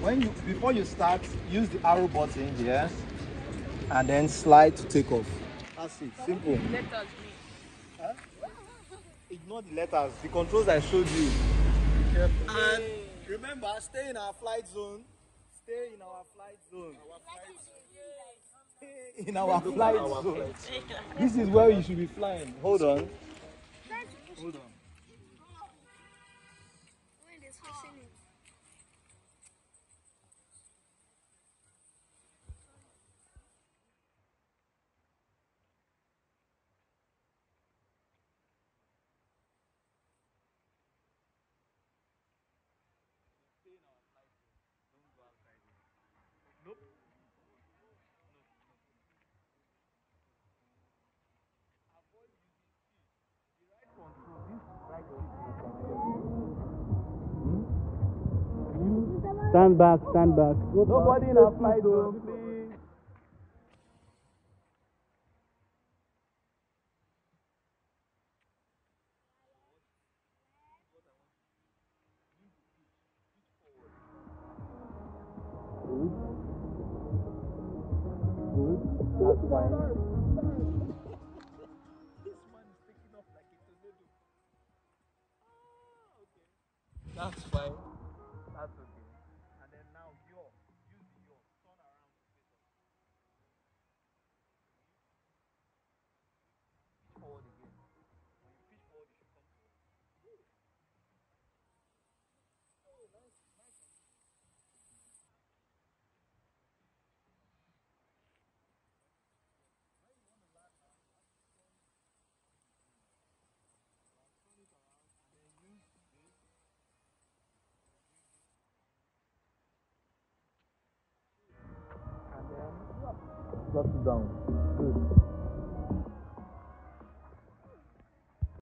Before you start, use the arrow button here and then slide to take off. That's it. Simple. Letters me. Huh? Ignore the letters. The controls I showed you. And remember, stay in our flight zone. Stay in our flight zone. In our flight zone. This is where you should be flying. Hold on. Hold on. Stand back, stand back. Nobody in our flight zone, please. Good. That's fine. This man is taking off like a tornado. That's fine. That's okay. And then now use the yaw. Turn around to face us. Pitch forward again. When you pitch forward, you should come to us. And then drop it down. Good.